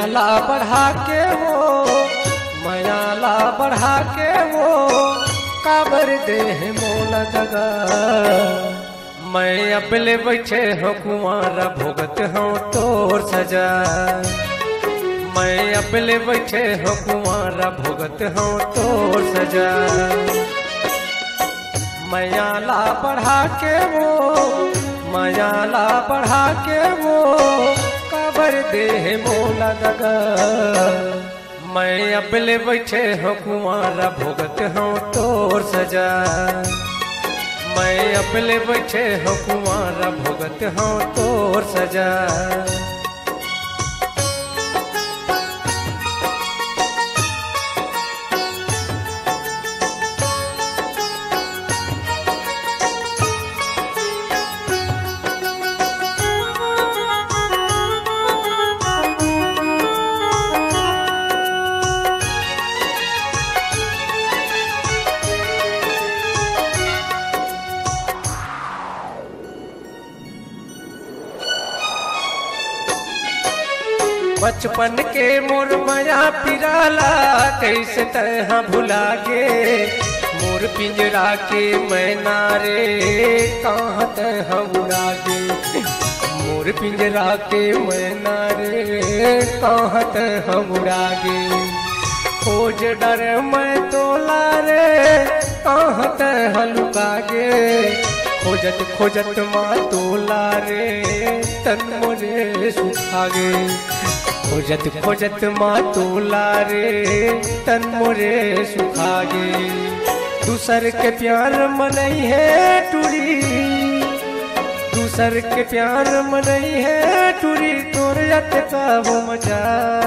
मैयाला बढ़ा के वो मैयाला बढ़ा के वो काबर देह मोला दगा। मैं अपने बैठे हो कुंवारा भोगत हूँ तोर सजा। मैं अपने बैठे हो कुंवारा भोगत हूँ तोर सजा। मैयाला बढ़ा के वो मैयाला बढ़ा के वो काबर देह मोला दगा। मैं अपने बैठे हो कुंवारा भोगत हूँ तोर सजा। मैं अपने बैठे हो कुंवारा भोगत हूँ तोर सजा। बचपन के मोर माया पिराला कैसे तरह भुला गे। मोर पिंजरा के मैना रे कहाँ तरह उड़ा गे। मोर पिंजरा के मैना रे कहाँ तरह उड़ा गे। खोज डर मैं तोला रे कहाँ तरह लुका गे। खोजत खोजत माँ तोला रे तन मोरे सुखा गे। खोजत खोजत माँ तोला रे तन मोरे सुखा गे। दूसर के प्यार मनई है टूरी दूसर के प्यार मनई है टूरी तोर यत का वो मजा।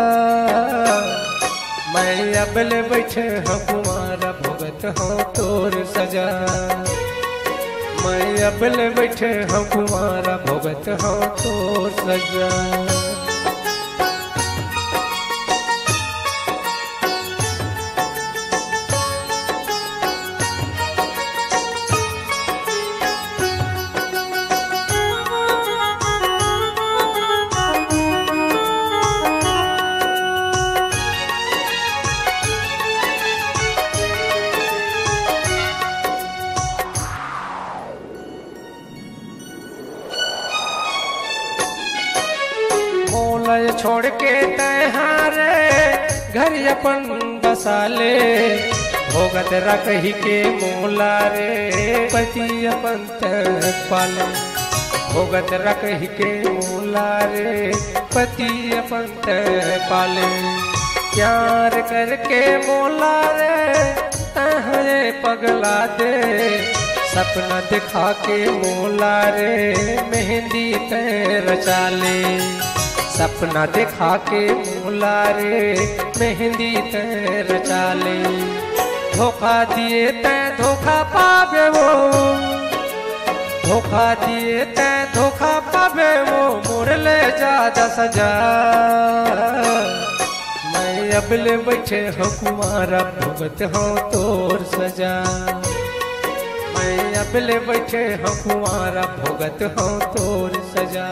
मैं अबले बैठे हूँ कुंवारा भोगत हूँ तोर सजा। मैं अबले बैठे हूँ कुंवारा भोगत हूँ तोर सजा। मोला छोड़ के तहारे घर अपन बसाले। भोगत रखही के मोला रे पति अपन पाले। भोगत रखही के मोला रे पति अपन पाले। प्यार करके मोला रे तहरे पगला दे। सपना दिखा के मोला रे मेहंदी ते रचा ले। सपना दिखा के मोला रे मेहंदी ते रचा ले। धोखा दिए ते धोखा पावे वो धोखा दिए ते धोखा पावे वो मोर ले ज्यादा सजा। मैं अबले बैठे हो कुंवारा भोगत हूँ तोर सजा। मैं अबले बैठे हो कुंवारा भोगत हूँ तोर सजा।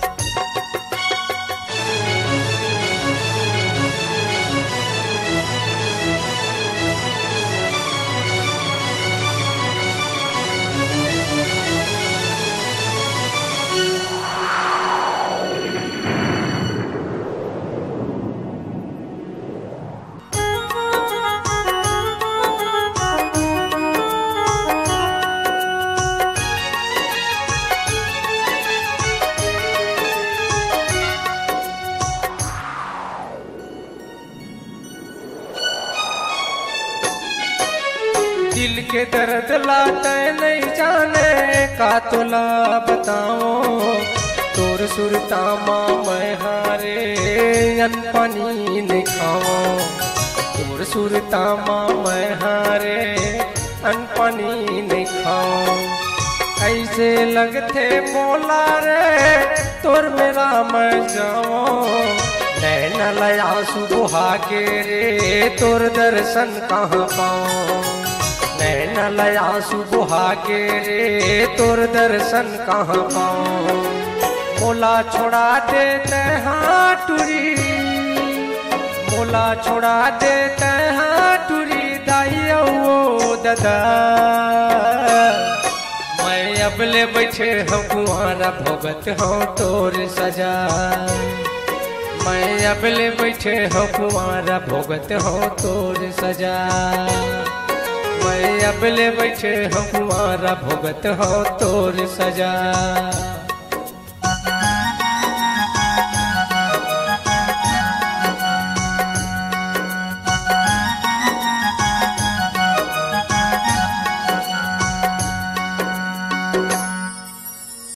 दिल के दर्द लाते नहीं जाने का तोला बताओ। तोर सुरता माँ मैं हारे अनपनी नहीं खाओ। तोर सुरता माँ मैं हारे अनपनी नहीं खाओ। ऐसे लगते मोला रे तोर मेरा मैं जाओ। नैना लया सुबह के रे तोर दर्शन कहाँ पाओ। नैना लया सुबह के रे तोर दर्शन कहाँ पाओ। मोला छोड़ा देते हाँ टूरी बोला छोड़ा देते हैं टूरी दाइया वो दादा। मैं अब ले बैठे हूँ कुंवारा भोगत हूँ तोर सजा। मैं अब ले बैठे हूँ कुंवारा भोगत हूँ तोर सजा। मैं अब ले बैठे हूँ कुंवारा भोगत हूँ तोर सजा।